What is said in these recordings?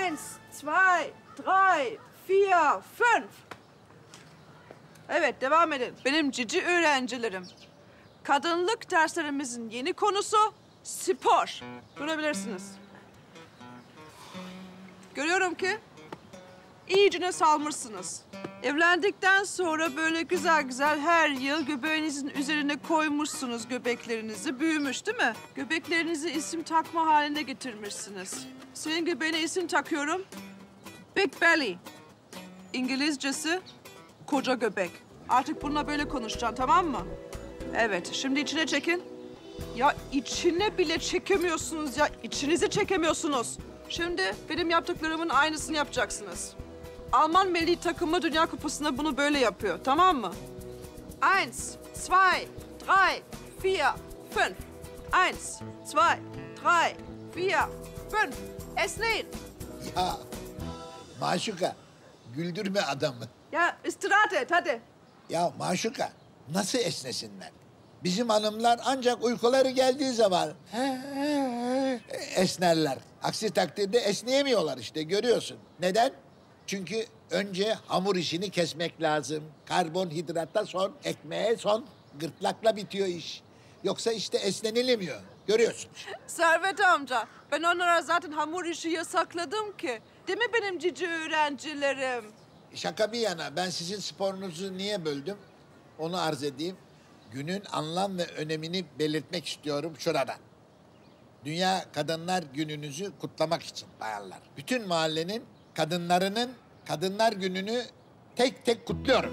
Eins, zwei, drei, vier, fünf. Evet, devam edin. Benim cici öğrencilerim. Kadınlık derslerimizin yeni konusu spor. Durabilirsiniz. Görüyorum ki iyicene salmışsınız. Evlendikten sonra böyle güzel güzel her yıl göbeğinizin üzerine koymuşsunuz göbeklerinizi. Büyümüş değil mi? Göbeklerinizi isim takma haline getirmişsiniz. Senin göbeğine isim takıyorum. Big Belly. İngilizcesi koca göbek. Artık bununla böyle konuşacaksın, tamam mı? Evet, şimdi içine çekin. Ya içine bile çekemiyorsunuz ya. İçinizi çekemiyorsunuz. Şimdi benim yaptıklarımın aynısını yapacaksınız. Alman milli takımı Dünya Kupası'nda bunu böyle yapıyor, tamam mı? Eins, zwei, drei, vier, fünf. Eins, zwei, drei, vier, fünf. Esneyin. Ya Maşuka, güldürme adamı. Ya istirahat et, hadi. Ya Maşuka, nasıl esnesinler? Bizim hanımlar ancak uykuları geldiği zaman esnerler. Aksi takdirde esneyemiyorlar işte, görüyorsun. Neden? Çünkü önce hamur işini kesmek lazım. Karbonhidratta son, ekmeğe son. Gırtlakla bitiyor iş. Yoksa işte esnenilemiyor. Görüyorsun. Servet amca, ben onlara zaten hamur işi yasakladım ki. Değil mi benim cici öğrencilerim? Şaka bir yana, ben sizin sporunuzu niye böldüm? Onu arz edeyim. Günün anlam ve önemini belirtmek istiyorum şuradan. Dünya Kadınlar Günü'nüzü kutlamak için bayanlar. Bütün mahallenin kadınlarının Kadınlar Günü'nü tek tek kutluyorum.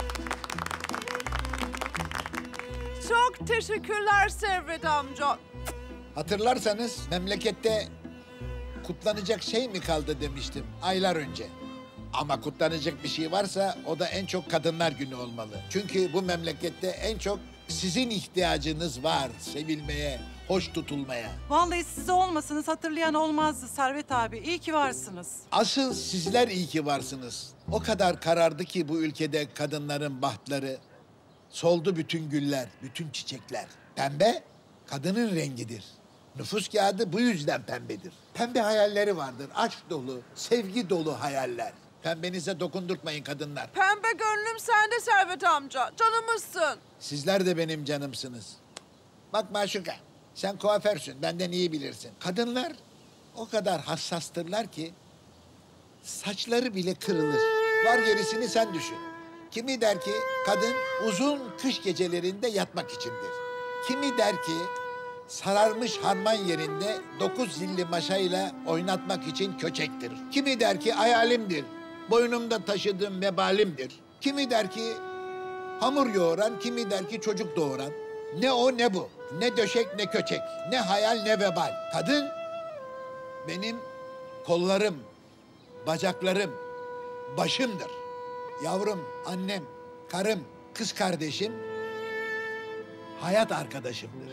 Çok teşekkürler Servet amca. Hatırlarsanız memlekette kutlanacak şey mi kaldı demiştim aylar önce. Ama kutlanacak bir şey varsa o da en çok Kadınlar Günü olmalı. Çünkü bu memlekette en çok sizin ihtiyacınız var sevilmeye, hoş tutulmaya. Vallahi siz olmasanız hatırlayan olmazdı Servet abi. İyi ki varsınız. Asıl sizler iyi ki varsınız. O kadar karardı ki bu ülkede kadınların bahtları. Soldu bütün güller, bütün çiçekler. Pembe kadının rengidir. Nüfus kağıdı bu yüzden pembedir. Pembe hayalleri vardır, aşk dolu, sevgi dolu hayaller. Pembenize dokundurtmayın kadınlar. Pembe gönlüm sende Servet amca. Canımızsın. Sizler de benim canımsınız. Bak Maşuka, sen kuaförsün, benden iyi bilirsin. Kadınlar o kadar hassastırlar ki saçları bile kırılır. Var gerisini sen düşün. Kimi der ki kadın uzun kış gecelerinde yatmak içindir. Kimi der ki sararmış harman yerinde 9 zilli maşayla oynatmak için köçektir. Kimi der ki hayalimdir, boynumda taşıdığım vebalimdir. Kimi der ki hamur yoğuran, kimi der ki çocuk doğuran. Ne o ne bu. Ne döşek ne köçek. Ne hayal ne vebal. Kadın benim kollarım, bacaklarım, başımdır. Yavrum, annem, karım, kız kardeşim, hayat arkadaşımdır.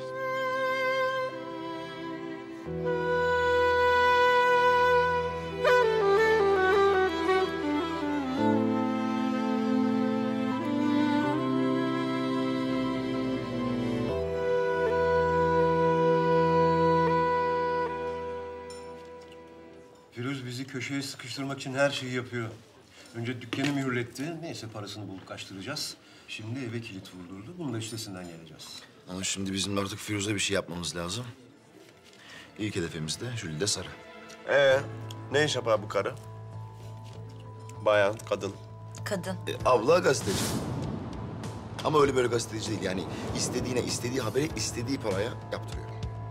Firuz bizi köşeye sıkıştırmak için her şeyi yapıyor. Önce dükkanı mühürletti. Neyse parasını bulduk, açtıracağız. Şimdi eve kilit vurdurdu. Bunun da üstesinden geleceğiz. Ama şimdi bizim artık Firuz'a bir şey yapmamız lazım. İlk hedefimiz de Jülide Sarı. Ne iş yapar bu karı? Bayan, kadın. Kadın. Abla gazeteci. Ama öyle böyle gazeteci değil. Yani istediğine, istediği haberi, istediği paraya yaptırıyor.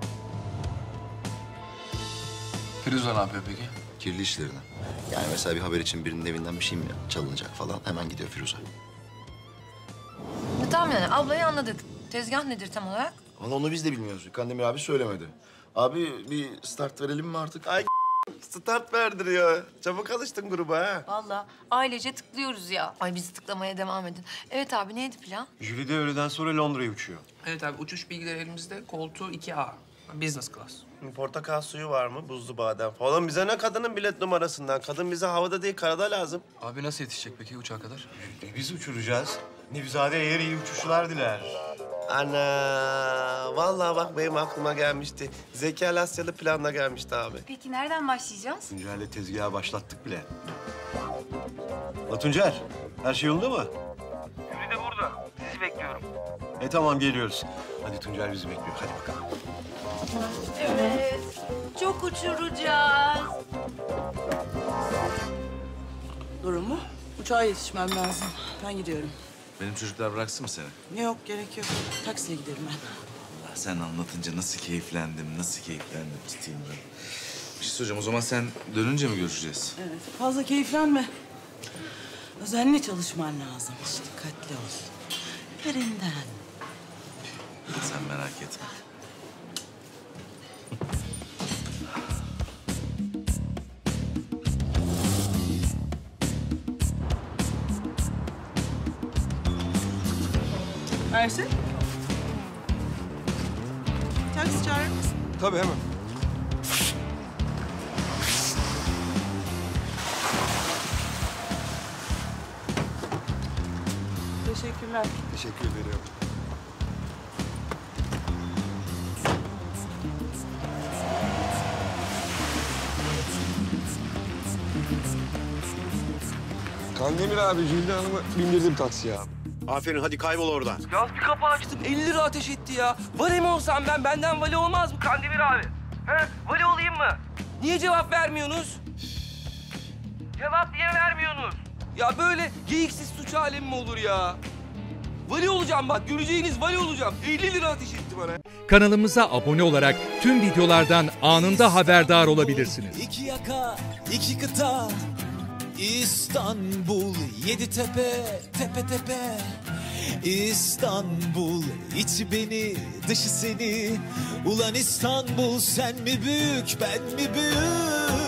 Firuz'a ne yapıyor peki? Kirli işlerine. Yani mesela bir haber için birinin evinden bir şey mi çalınacak falan hemen gidiyor Firuz'a. Tamam yani ablayı anladık. Tezgah nedir tam olarak? Vallahi onu biz de bilmiyoruz. Kandemir abi söylemedi. Abi bir start verelim mi artık? Ay start verdiriyor. Çabuk alıştın gruba ha. Vallahi ailece tıklıyoruz ya. Ay bizi tıklamaya devam edin. Evet abi neydi plan? Jülide öğleden sonra Londra'ya uçuyor. Evet abi uçuş bilgileri elimizde. Koltuğu 2A. Business class. Portakal suyu var mı? Buzlu badem falan. Bize ne kadının bilet numarasından? Kadın bize havada değil karada lazım. Abi nasıl yetişecek peki uçağa kadar? Biz uçuracağız. Nevzade eğer iyi uçuşlar diler. Ana, vallahi bak benim aklıma gelmişti. Zeki Alasyalı planla gelmişti abi. Peki nereden başlayacağız? Tuncer'le tezgaha başlattık bile. La Tuncer, her şey yolunda mı? Jüri de burada. Sizi bekliyorum. Tamam geliyoruz. Hadi Tuncer bizi bekliyor. Hadi bakalım. Evet. Çok uçuracağız. Durum mu? Uçağa yetişmem lazım. Ben gidiyorum. Benim çocuklar bıraksın mı seni? Yok, gerek yok. Taksiye giderim ben. Sen anlatınca nasıl keyiflendim ciddiyim ben. Bir şey söyleyeceğim, o zaman sen dönünce mi görüşeceğiz? Evet, fazla keyiflenme. Özenli çalışman lazım. Dikkatli ol. Yerinden. Sen merak etme. Ersin. Taksi çağırır mısın? Tabii hemen. Teşekkürler. Teşekkür ederim. Kandemir abi, Jülde Hanım'ı bindirdim taksiye abi. Aferin, hadi kaybol oradan. Gaz bir kapı açtım. 50 lira ateş etti ya. Vali mi olsam ben? Benden vali olmaz mı Kandemir abi? He? Vali olayım mı? Niye cevap vermiyorsunuz? Cevap niye vermiyorsunuz? Ya böyle geyiksiz suç alemi mi olur ya? Vali olacağım bak, göreceğiniz vali olacağım. 50 lira ateş etti bana. Kanalımıza abone olarak tüm videolardan anında haberdar olabilirsiniz. İki yaka, iki kıta, İstanbul, yedi tepe, tepe tepe. İstanbul, içi beni, dışı seni. Ulan İstanbul, sen mi büyük, ben mi büyük?